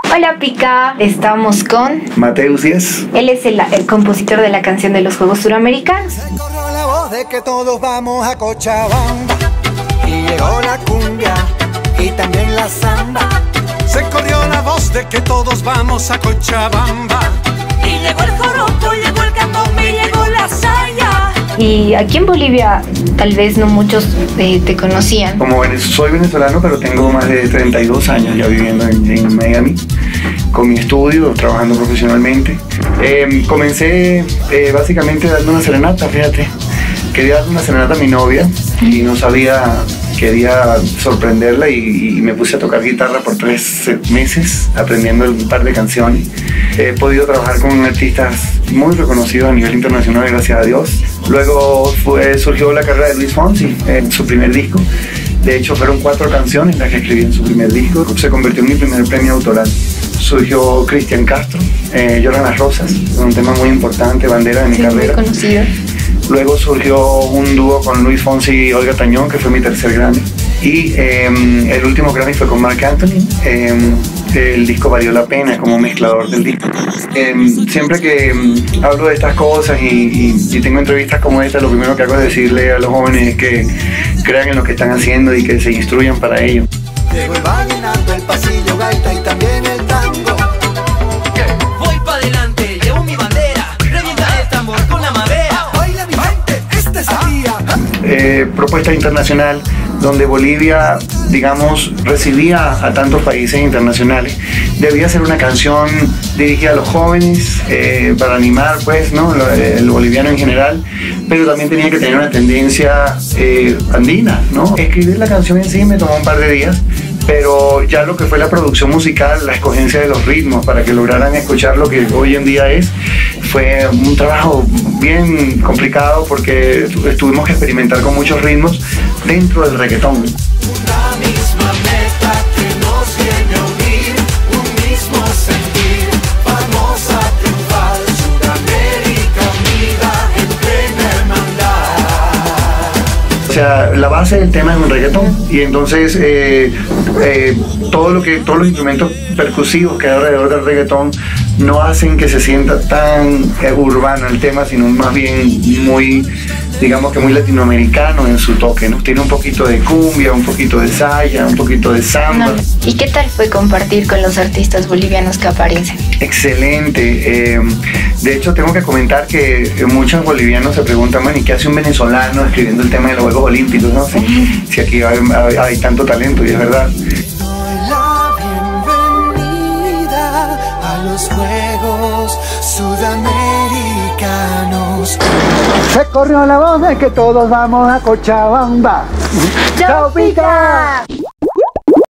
Hola Pica, estamos con Mateus Díez. Él es el compositor de la canción de los Juegos Suramericanos. Se corrió la voz de que todos vamos a Cochabamba y llegó la cumbia y también la samba. Se corrió la voz de que todos vamos a Cochabamba y llegó el joropo, llegó el candombe, llegó la saya. Y aquí en Bolivia tal vez no muchos te conocían. Soy venezolano, pero tengo más de 32 años ya viviendo en Miami, con mi estudio, trabajando profesionalmente. Comencé básicamente dando una serenata, fíjate. Quería darle una serenata a mi novia y no sabía, quería sorprenderla y me puse a tocar guitarra por 3 meses, aprendiendo un par de canciones. He podido trabajar con artistas muy reconocidos a nivel internacional, gracias a Dios. Luego surgió la carrera de Luis Fonsi en su primer disco. De hecho, fueron 4 canciones las que escribí en su primer disco. Se convirtió en mi primer premio autoral. Surgió Cristian Castro, Lloran las Rosas, un tema muy importante, bandera de mi carrera. Muy conocido. Luego surgió un dúo con Luis Fonsi y Olga Tañón, que fue mi tercer Grammy. Y el último Grammy fue con Marc Anthony. El disco valió la pena como mezclador del disco. Siempre que hablo de estas cosas y tengo entrevistas como esta, lo primero que hago es decirle a los jóvenes que crean en lo que están haciendo y que se instruyan para ello. Llegó el vallenato, el pasillo, gaita y también el tango. Voy pa' adelante, llevo mi bandera, revienta el tambor con la madera. Baila mi gente, este es el día. Propuesta internacional donde Bolivia, digamos, recibía a tantos países internacionales. Debía ser una canción dirigida a los jóvenes, para animar, pues, ¿no? El boliviano en general, pero también tenía que tener una tendencia andina, ¿no? Escribir la canción en sí me tomó un par de días, pero ya lo que fue la producción musical, la escogencia de los ritmos para que lograran escuchar lo que hoy en día es, fue un trabajo bien complicado porque tuvimos que experimentar con muchos ritmos dentro del reggaetón. Una misma meta que nos viene a unir, un mismo sentir, vamos a triunfar, Sudamérica unida en plena hermandad. O sea, la base del tema es un reggaetón y entonces todos los instrumentos percusivos que hay alrededor del reggaetón no hacen que se sienta tan urbano el tema, sino más bien muy, digamos que muy latinoamericano en su toque, ¿no? Tiene un poquito de cumbia, un poquito de saya, un poquito de samba. ¿Y qué tal fue compartir con los artistas bolivianos que aparecen? Excelente. De hecho, tengo que comentar que muchos bolivianos se preguntan, bueno, ¿y qué hace un venezolano escribiendo el tema de los Juegos Olímpicos, ¿no? Si aquí hay tanto talento, y es verdad. Doy la bienvenida a los Juegos Sudamericanos. Se corrió la voz de que todos vamos a Cochabamba. ¡Chao, Pica!